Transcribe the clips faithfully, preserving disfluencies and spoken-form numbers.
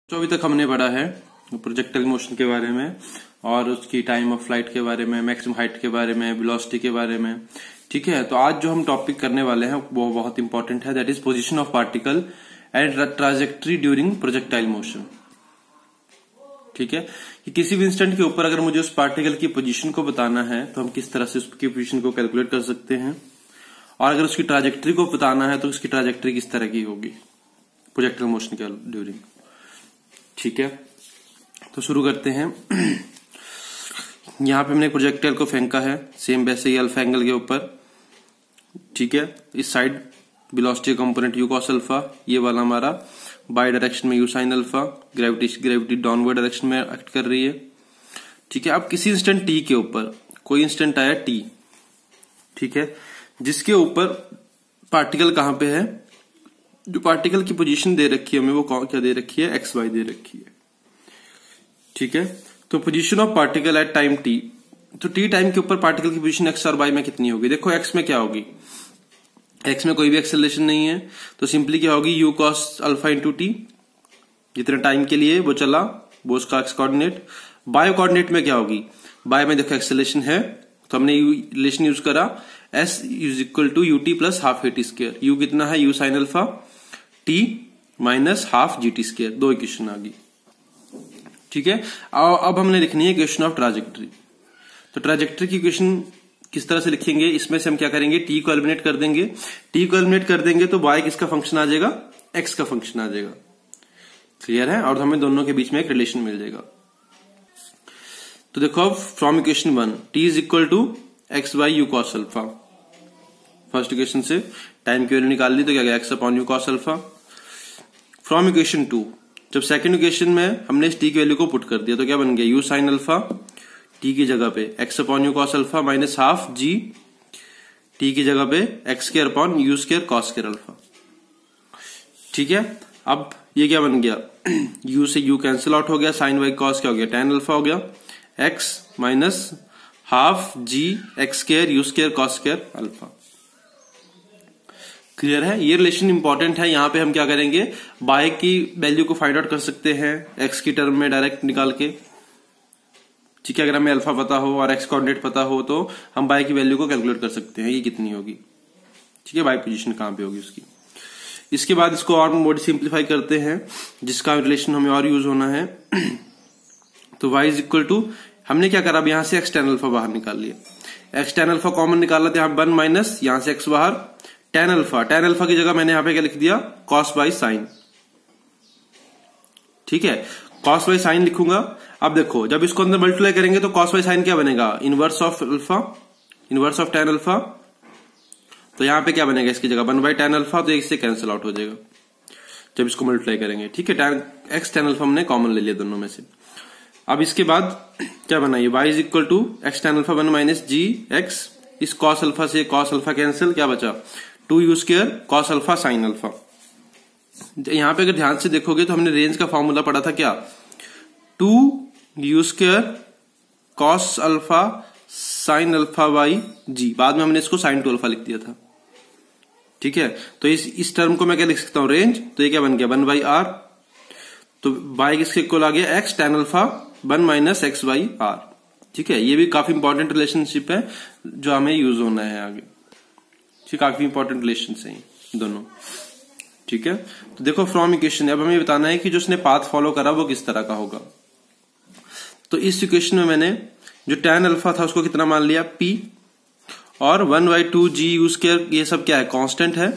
तो अभी तक हमने पढ़ा है प्रोजेक्टाइल मोशन के बारे में और उसकी टाइम ऑफ फ्लाइट के बारे में, मैक्सिमम हाइट के बारे में, वेलोसिटी के बारे में। ठीक है, तो आज जो हम टॉपिक करने वाले हैं वो बहुत इंपॉर्टेंट है, that is position of particle and trajectory during projectile motion. ठीक है, कि किसी भी इंस्टेंट के ऊपर अगर मुझे उस पार्टिकल की पोजीशन को बताना है तो हम किस तरह से उसकी पोजीशन को कैलकुलेट कर सकते हैं, और अगर उसकी ट्राजेक्ट्री को बताना है तो उसकी ट्राजेक्ट्री किस तरह की होगी प्रोजेक्टाइल मोशन के ड्यूरिंग। ठीक है, तो शुरू करते हैं। यहां पे हमने प्रोजेक्टाइल को फेंका है, सेम वैसे ही अल्फा एंगल के ऊपर। ठीक है, इस side velocity component u cos alpha, ये वाला हमारा बाई डायरेक्शन में u sine alpha, gravity gravity downward direction में एक्ट कर रही है। ठीक है, अब किसी इंस्टेंट टी के ऊपर कोई इंस्टेंट आया टी, ठीक है, जिसके ऊपर पार्टिकल कहां पे है, जो पार्टिकल की पोजीशन दे रखी है हमें वो क्या दे रखी है, एक्स वाई दे रखी है। ठीक है, तो position of particle at time t, तो टी टाइम के ऊपर पार्टिकल की पोजीशन एक्स और वाई में कितनी होगी। देखो एक्स में क्या होगी, एक्स में कोई भी एक्सेलरेशन नहीं है, तो सिंपली क्या होगी, u cos alpha into t, जितने टाइम के लिए वो चला वो उसका एक्स कोऑर्डिनेट। बायो कोऑर्डिनेट में क्या होगी, बायो में देखो एक्सेलरेशन है तो हमने यू रिलेशन यूज करा, s is equal to u t plus half a t square. U कितना है, u sine alpha, t minus half g t square, दो इक्वेशन आ गई। ठीक है, अब हमने लिखनी है इक्वेशन ऑफ ट्राजेक्ट्री। तो ट्राजेक्ट्री की इक्वेशन किस तरह से लिखेंगे, इसमें से हम क्या करेंगे, टी को एलिमिनेट कर देंगे। टी को एलिमिनेट कर देंगे तो वाई किसका फंक्शन आ जाएगा, एक्स का फंक्शन आ जाएगा। क्लियर है, और हमें दोनों के बीच में एक रिलेशन मिल जाएगा। तो देखो अब from equation one, t is equal to x by u cos alpha. First equation से टाइम की वैल्यू निकाल ली तो क्या गया, x upon u cos alpha. From equation two, जब सेकंड इक्वेशन में हमने इस टी की वैल्यू को पुट कर दिया तो क्या बन गया, यू साइन अल्फा, टी की जगह पे x upon u cos alpha minus half g, t की जगह पे x square upon u square cos square alpha. ठीक है, अब ये क्या बन गया, u से u कैंसिल आउट हो गया, साइन बाई कॉस क्या हो गया, टेन अल्फा हो गया, x minus half g x square u square cos square alpha. Clear है, ये रिलेशन इंपॉर्टेंट है। यहां पे हम क्या करेंगे, बाय की वैल्यू को फाइंड आउट कर सकते हैं x की टर्म में डायरेक्ट निकाल के। ठीक है, अगर हमें अल्फा पता हो और x कोऑर्डिनेट पता हो तो हम बाय की वैल्यू को कैलकुलेट कर सकते हैं, ये कितनी होगी। ठीक है, बाय पोजीशन कहां पे होगी उसकी। इसके बाद इसको और मोड सिंप्लीफाई करते हैं, जिसका रिलेशन हमें और यूज होना है। तो y इज इक्वल टू, हमने क्या करा, अब यहां से एक्स टेन अल्फा बाहर निकाल लिया, एक्स टेन अल्फा कॉमन निकाला था, यहां वन माइनस, यहां से एक्स बाहर, टेन अल्फा, टेन अल्फा की जगह मैंने यहां पे क्या लिख दिया, कॉस बाई साइन। ठीक है, कॉस बाई साइन लिखूंगा। अब देखो जब इसको अंदर मल्टीप्लाई करेंगे तो कॉस बाई साइन क्या बनेगा, inverse of alpha, inverse of tan alpha. तो यहां पे क्या बनेगा, इसकी जगह वन बाई टेन अल्फा, तो इससे कैंसिल आउट हो जाएगा जब इसको मल्टीप्लाई करेंगे। ठीक है, टेन एक्स टेन अल्फा हमने कॉमन ले लिया दोनों में से। अब इसके बाद क्या बनाइए, y is equal to x tan alpha one minus g x, इस कॉस अल्फा से कॉस अल्फा कैंसिल, क्या बचा, two u square cos alpha sine alpha. यहां पे अगर ध्यान से देखोगे तो हमने रेंज का फॉर्मूला पढ़ा था क्या, two u square cos alpha sine alpha by g, बाद में हमने इसको साइन टू अल्फा लिख दिया था। ठीक है, तो इस इस टर्म को मैं क्या लिख सकता हूं, रेंज, तो ये क्या बन गया, वन बाई आर, तो बाई किसके इक्वल आ गया, x tan alpha one minus x by R. ठीक है, ये भी काफी इंपॉर्टेंट रिलेशनशिप है जो हमें यूज होना है आगे। ठीक, काफी इंपॉर्टेंट रिलेशन है दोनों। ठीक है, तो देखो फ्रॉम इक्वेशन, अब हमें बताना है कि जो उसने पाथ फॉलो करा वो किस तरह का होगा। तो इस इक्वेशन में मैंने जो टेन अल्फा था उसको कितना मान लिया, p, और one by two g u square, ये सब क्या है, कांस्टेंट है।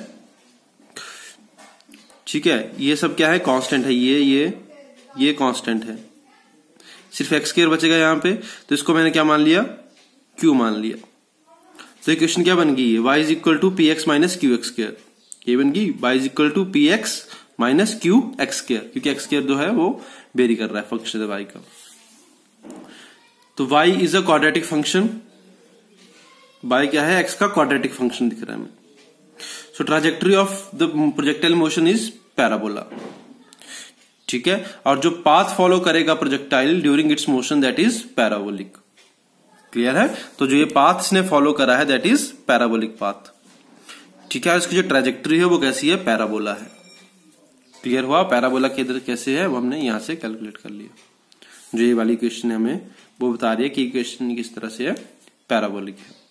ठीक है, ये सब क्या है, कांस्टेंट है, ये ये ये कांस्टेंट है, सिर्फ एक्स स्क्वायर बचेगा यहां पे, तो इसको मैंने क्या मान लिया, q मान लिया। तो इक्वेशन क्या बन गई, y is equal to p x minus q x square, ये बन गई y is equal to p x minus q x square, क्योंकि एक्स स्क्वायर जो है वो वेरी कर रहा है फंक्शन है y का। तो y is a quadratic function, y क्या है, x का क्वाड्रेटिक फंक्शन दिख रहा है हमें। So trajectory of the projectile motion is parabola. ठीक है, और जो पाथ फॉलो करेगा projectile during its motion that is parabolic. Clear है, तो जो ये पाथ इसने फॉलो करा है दैट इज पैराबोलिक पाथ। ठीक है, इसकी जो ट्राजेक्टरी है वो कैसी है, पैराबोला है। क्लियर हुआ? पैराबोला के इधर कैसे है वो हमने यहाँ से कैलकुलेट कर लिया। जो ये वाली क्वेश्चन है हमें वो बता रही है कि क्वेश्चन किस तरह से है, पैराबोलिक है।